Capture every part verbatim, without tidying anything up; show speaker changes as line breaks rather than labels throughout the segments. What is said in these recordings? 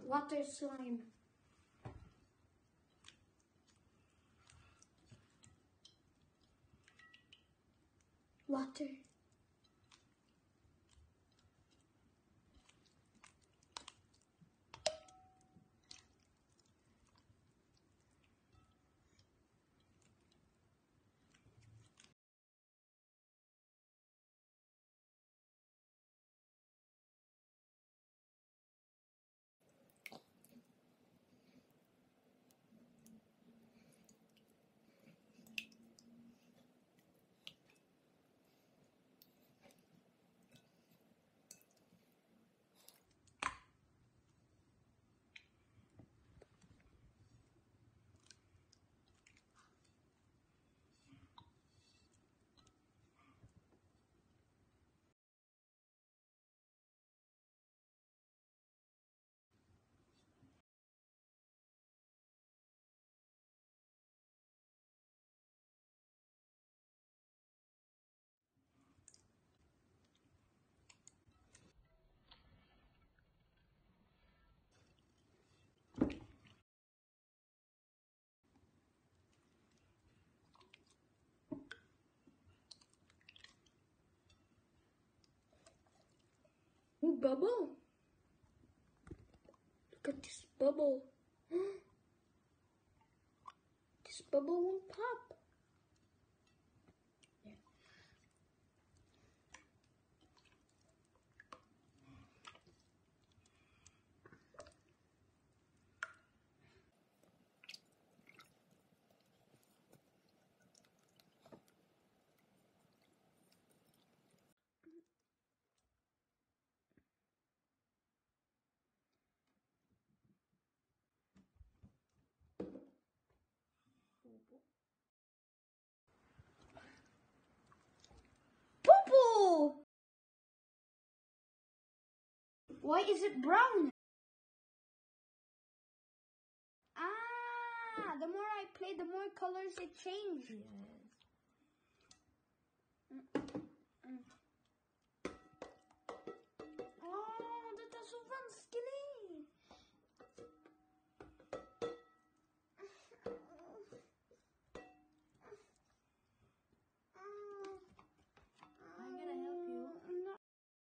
water slime. Water. Ooh, bubble. Look at this bubble. This bubble won't pop. Yeah. Poo-poo! Why is it brown? Ah, the more I play, the more colors it changes. Mm, mm. Oh, dat is zo van skinny.
I'm gonna help you.
No.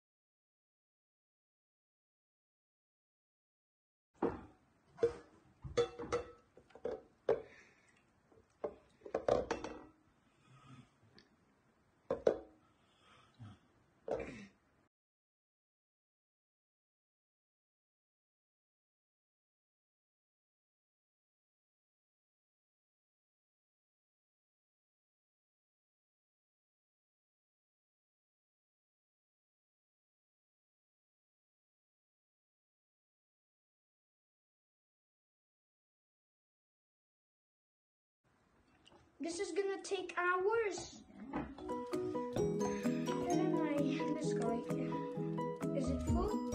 This is gonna take hours. And then I, this guy, is it full?